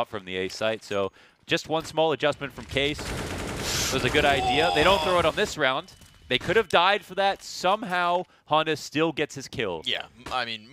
from the A site. So just one small adjustment from Case was a good idea. They don't throw it on this round. They could have died for that. Somehow, Honda still gets his kill. Yeah, I mean,